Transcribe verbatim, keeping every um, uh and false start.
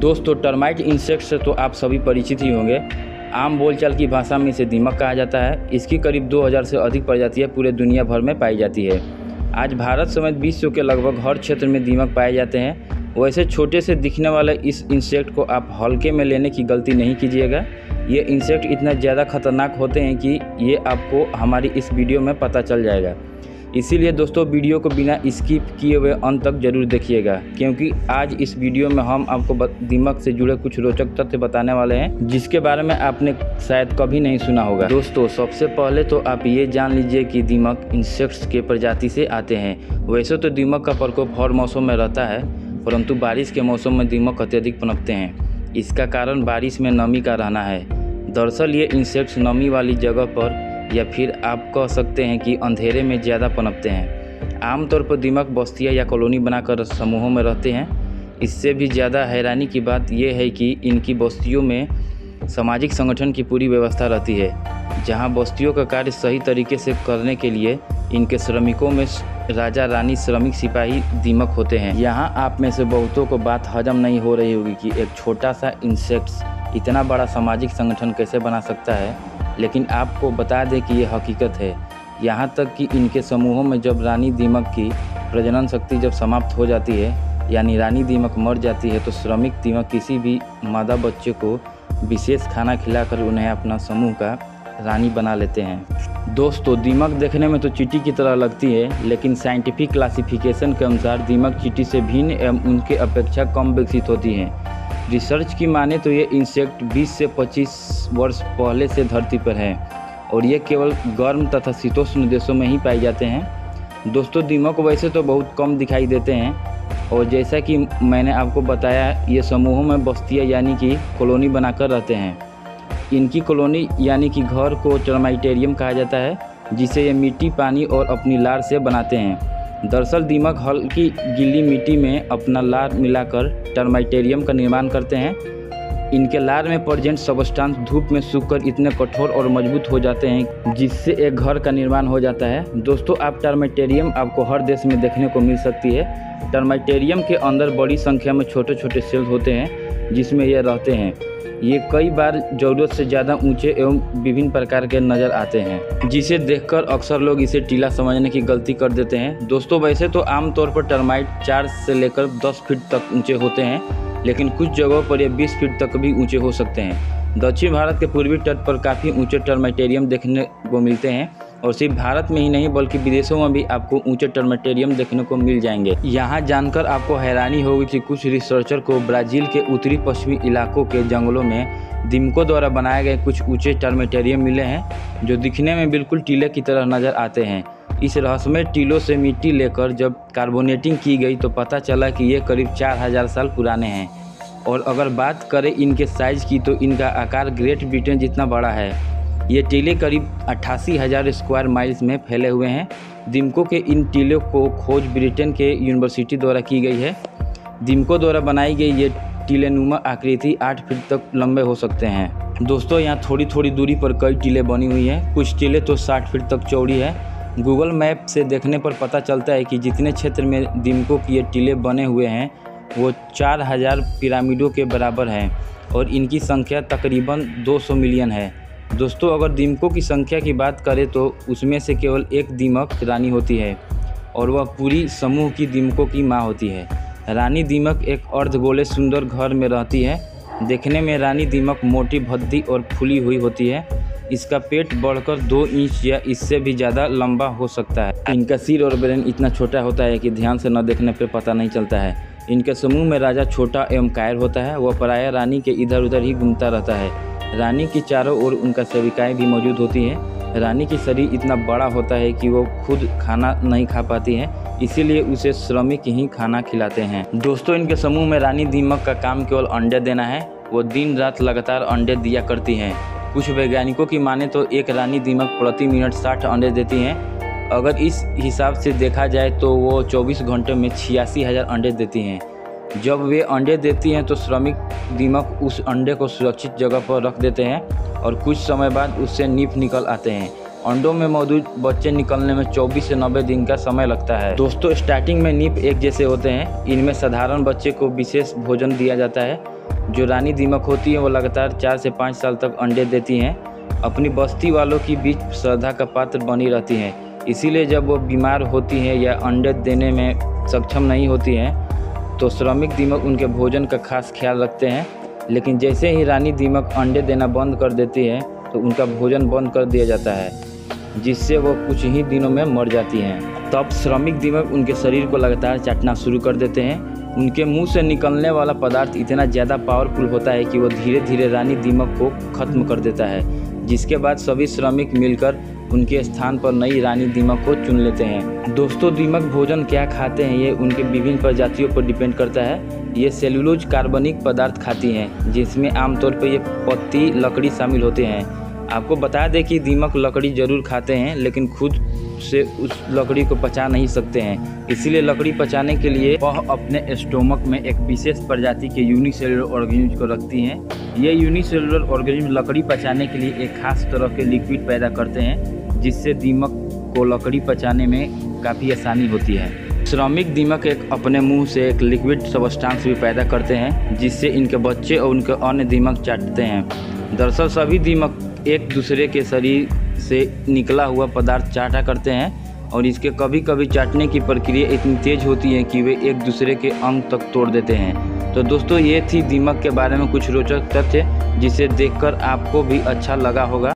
दोस्तों, termite insect से तो आप सभी परिचित ही होंगे। आम बोलचाल की भाषा में इसे दीमक कहा जाता है। इसकी करीब दो हज़ार से अधिक प्रजातियां पूरे दुनिया भर में पाई जाती है। आज भारत समेत विश्व के लगभग हर क्षेत्र में दीमक पाए जाते हैं। वैसे छोटे से दिखने वाले इस इंसेक्ट को आप हल्के में लेने की गलती नहीं कीजिएगा। ये इंसेक्ट इतना ज़्यादा खतरनाक होते हैं कि ये आपको हमारी इस वीडियो में पता चल जाएगा। इसीलिए दोस्तों, वीडियो को बिना स्किप किए हुए अंत तक जरूर देखिएगा, क्योंकि आज इस वीडियो में हम आपको दीमक से जुड़े कुछ रोचक तथ्य बताने वाले हैं जिसके बारे में आपने शायद कभी नहीं सुना होगा। दोस्तों, सबसे पहले तो आप ये जान लीजिए कि दीमक इंसेक्ट्स के प्रजाति से आते हैं। वैसे तो दीमक का प्रकोप हर मौसम में रहता है, परंतु बारिश के मौसम में दीमक अत्यधिक पनपते हैं। इसका कारण बारिश में नमी का रहना है। दरअसल ये इंसेक्ट्स नमी वाली जगह पर या फिर आप कह सकते हैं कि अंधेरे में ज़्यादा पनपते हैं। आमतौर पर दीमक बस्तियां या कॉलोनी बनाकर समूहों में रहते हैं। इससे भी ज़्यादा हैरानी की बात यह है कि इनकी बस्तियों में सामाजिक संगठन की पूरी व्यवस्था रहती है, जहां बस्तियों का कार्य सही तरीके से करने के लिए इनके श्रमिकों में राजा रानी श्रमिक सिपाही दीमक होते हैं। यहाँ आप में से बहुतों को बात हजम नहीं हो रही होगी कि एक छोटा सा इंसेक्ट्स इतना बड़ा सामाजिक संगठन कैसे बना सकता है, लेकिन आपको बता दें कि ये हकीकत है। यहाँ तक कि इनके समूहों में जब रानी दीमक की प्रजनन शक्ति जब समाप्त हो जाती है, यानी रानी दीमक मर जाती है, तो श्रमिक दीमक किसी भी मादा बच्चे को विशेष खाना खिलाकर उन्हें अपना समूह का रानी बना लेते हैं। दोस्तों, दीमक देखने में तो चींटी की तरह लगती है, लेकिन साइंटिफिक क्लासिफिकेशन के अनुसार दीमक चींटी से भिन्न एवं उनके अपेक्षा कम विकसित होती हैं। रिसर्च की माने तो ये इंसेक्ट बीस से पच्चीस वर्ष पहले से धरती पर है और ये केवल गर्म तथा शीतोष्ण देशों में ही पाए जाते हैं। दोस्तों, दीमक वैसे तो बहुत कम दिखाई देते हैं और जैसा कि मैंने आपको बताया, ये समूहों में बस्तियां यानी कि कॉलोनी बनाकर रहते हैं। इनकी कॉलोनी यानी कि घर को टर्माइटेरियम कहा जाता है, जिसे ये मिट्टी, पानी और अपनी लार से बनाते हैं। दरअसल दीमक हल्की गीली मिट्टी में अपना लार मिलाकर टर्माइटेरियम का निर्माण करते हैं। इनके लार में प्रेजेंट सबस्टांस धूप में सूखकर इतने कठोर और मजबूत हो जाते हैं जिससे एक घर का निर्माण हो जाता है। दोस्तों, आप टर्माइटेरियम आपको हर देश में देखने को मिल सकती है। टर्माइटेरियम के अंदर बड़ी संख्या में छोटे छोटे सेल होते हैं जिसमें ये रहते हैं। ये कई बार ज़रूरत से ज़्यादा ऊंचे एवं विभिन्न प्रकार के नज़र आते हैं, जिसे देखकर अक्सर लोग इसे टीला समझने की गलती कर देते हैं। दोस्तों, वैसे तो आमतौर पर टर्माइट चार से लेकर दस फीट तक ऊंचे होते हैं, लेकिन कुछ जगहों पर ये बीस फीट तक भी ऊंचे हो सकते हैं। दक्षिण भारत के पूर्वी तट पर काफ़ी ऊंचे टर्माइटेरियम देखने को मिलते हैं और सिर्फ भारत में ही नहीं बल्कि विदेशों में भी आपको ऊंचे टर्माइटेरियम देखने को मिल जाएंगे। यहाँ जानकर आपको हैरानी होगी कि कुछ रिसर्चर को ब्राज़ील के उत्तरी पश्चिमी इलाकों के जंगलों में दीमकों द्वारा बनाए गए कुछ ऊंचे टर्माइटेरियम मिले हैं, जो दिखने में बिल्कुल टीले की तरह नज़र आते हैं। इस रहस्यमय टीलों से मिट्टी लेकर जब कार्बोनेटिंग की गई तो पता चला कि ये करीब चार हज़ार साल पुराने हैं। और अगर बात करें इनके साइज़ की, तो इनका आकार ग्रेट ब्रिटेन जितना बड़ा है। ये टीले करीब अट्ठासी हज़ार स्क्वायर माइल्स में फैले हुए हैं। दीमकों के इन टीलों को खोज ब्रिटेन के यूनिवर्सिटी द्वारा की गई है। दीमकों द्वारा बनाई गई ये टीलेनुमा आकृति आठ फीट तक लंबे हो सकते हैं। दोस्तों, यहाँ थोड़ी थोड़ी दूरी पर कई टीले बनी हुई हैं। कुछ टीले तो साठ फीट तक चौड़ी है। गूगल मैप से देखने पर पता चलता है कि जितने क्षेत्र में दीमकों की ये टीले बने हुए हैं वो चार हज़ार पिरामिडों के बराबर हैं और इनकी संख्या तकरीबन दो सौ मिलियन है। दोस्तों, अगर दीमकों की संख्या की बात करें तो उसमें से केवल एक दीमक रानी होती है और वह पूरी समूह की दीमकों की माँ होती है। रानी दीमक एक अर्धगोले सुंदर घर में रहती है। देखने में रानी दीमक मोटी, भद्दी और फूली हुई होती है। इसका पेट बढ़कर दो इंच या इससे भी ज़्यादा लंबा हो सकता है। इनका सिर और ब्रेन इतना छोटा होता है कि ध्यान से न देखने पर पता नहीं चलता है। इनके समूह में राजा छोटा एवं कायर होता है। वह प्रायः रानी के इधर उधर ही घूमता रहता है। रानी की चारों ओर उनका सेविकाएं भी मौजूद होती हैं। रानी की शरीर इतना बड़ा होता है कि वो खुद खाना नहीं खा पाती है, इसीलिए उसे श्रमिक ही खाना खिलाते हैं। दोस्तों, इनके समूह में रानी दीमक का काम केवल अंडे देना है। वो दिन रात लगातार अंडे दिया करती हैं। कुछ वैज्ञानिकों की माने तो एक रानी दीमक प्रति मिनट साठ अंडे देती हैं। अगर इस हिसाब से देखा जाए तो वो चौबीस घंटे में छियासी हज़ार अंडे देती हैं। जब वे अंडे देती हैं तो श्रमिक दीमक उस अंडे को सुरक्षित जगह पर रख देते हैं और कुछ समय बाद उससे नींव निकल आते हैं। अंडों में मौजूद बच्चे निकलने में चौबीस से नब्बे दिन का समय लगता है। दोस्तों, स्टार्टिंग में नींव एक जैसे होते हैं। इनमें साधारण बच्चे को विशेष भोजन दिया जाता है जो रानी दीमक होती है वो लगातार चार से पाँच साल तक अंडे देती हैं। अपनी बस्ती वालों के बीच श्रद्धा का पात्र बनी रहती हैं। इसीलिए जब वो बीमार होती हैं या अंडे देने में सक्षम नहीं होती हैं तो श्रमिक दीमक उनके भोजन का खास ख्याल रखते हैं। लेकिन जैसे ही रानी दीमक अंडे देना बंद कर देती है तो उनका भोजन बंद कर दिया जाता है, जिससे वो कुछ ही दिनों में मर जाती हैं। तब श्रमिक दीमक उनके शरीर को लगातार चाटना शुरू कर देते हैं। उनके मुंह से निकलने वाला पदार्थ इतना ज़्यादा पावरफुल होता है कि वो धीरे धीरे रानी दीमक को ख़त्म कर देता है, जिसके बाद सभी श्रमिक मिलकर उनके स्थान पर नई रानी दीमक को चुन लेते हैं। दोस्तों, दीमक भोजन क्या खाते हैं ये उनके विभिन्न प्रजातियों पर डिपेंड करता है। ये सेल्यूलोज कार्बनिक पदार्थ खाती हैं, जिसमें आमतौर पर ये पत्ती लकड़ी शामिल होते हैं। आपको बता दें कि दीमक लकड़ी जरूर खाते हैं, लेकिन खुद से उस लकड़ी को पचा नहीं सकते हैं। इसीलिए लकड़ी पचाने के लिए वह अपने स्टोमक में एक विशेष प्रजाति के यूनिसेलुलर ऑर्गेनिज्म को रखती हैं। ये यूनिसेलुलर ऑर्गेनिज्म लकड़ी पचाने के लिए एक खास तरह के लिक्विड पैदा करते हैं, जिससे दीमक को लकड़ी पचाने में काफ़ी आसानी होती है। श्रमिक दीमक एक अपने मुंह से एक लिक्विड सबस्टांस भी पैदा करते हैं, जिससे इनके बच्चे और उनके अन्य दीमक चाटते हैं। दरअसल सभी दीमक एक दूसरे के शरीर से निकला हुआ पदार्थ चाटा करते हैं और इसके कभी कभी चाटने की प्रक्रिया इतनी तेज होती है कि वे एक दूसरे के अंग तक तोड़ देते हैं। तो दोस्तों, ये थी दीमक के बारे में कुछ रोचक तथ्य, जिसे देखकर आपको भी अच्छा लगा होगा।